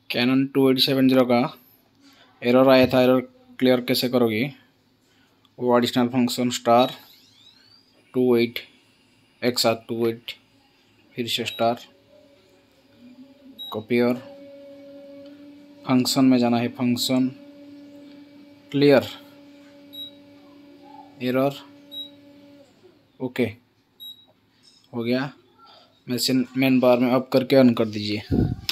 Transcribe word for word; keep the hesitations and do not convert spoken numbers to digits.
Cannon two eight seven zero का error आया था, एरर क्लियर कैसे करोगी। वो additional function star two eight एक साथ टू एट फिर से स्टार कॉपी और फंक्शन में जाना है, फंक्शन क्लियर एरर ओके हो गया। मैसेज मेन बार में अप करके ऑन कर दीजिए।